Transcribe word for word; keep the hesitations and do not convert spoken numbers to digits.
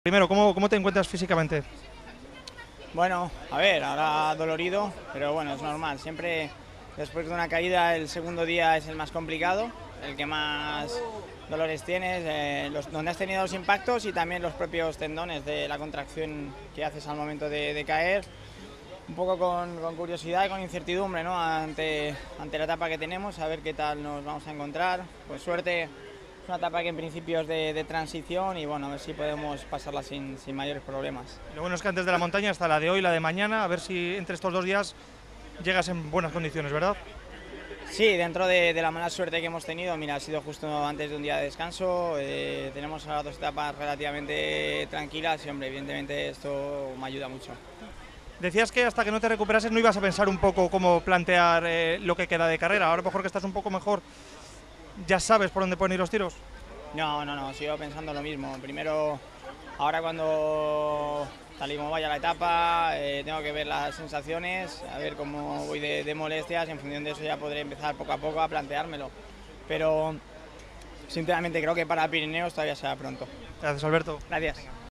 Primero, ¿cómo, cómo te encuentras físicamente? Bueno, a ver, ahora dolorido, pero bueno, es normal. Siempre después de una caída el segundo día es el más complicado, el que más dolores tienes, eh, los, donde has tenido los impactos y también los propios tendones de la contracción que haces al momento de, de caer. Un poco con, con curiosidad y con incertidumbre, ¿no? ante, ante la etapa que tenemos, a ver qué tal nos vamos a encontrar. Pues suerte, es una etapa que en principio es de, de transición y bueno, a ver si podemos pasarla sin, sin mayores problemas. Lo bueno es que antes de la montaña está la de hoy, la de mañana, a ver si entre estos dos días llegas en buenas condiciones, ¿verdad? Sí, dentro de, de la mala suerte que hemos tenido, mira, ha sido justo antes de un día de descanso, eh, tenemos ahora dos etapas relativamente tranquilas y hombre, evidentemente esto me ayuda mucho. Decías que hasta que no te recuperases no ibas a pensar un poco cómo plantear eh, lo que queda de carrera. Ahora mejor que estás un poco mejor, ¿ya sabes por dónde pueden ir los tiros? No, no, no, sigo pensando lo mismo. Primero, ahora cuando tal y como vaya la etapa, eh, tengo que ver las sensaciones, a ver cómo voy de, de molestias, en función de eso ya podré empezar poco a poco a planteármelo. Pero sinceramente creo que para Pirineos todavía será pronto. Gracias, Alberto. Gracias.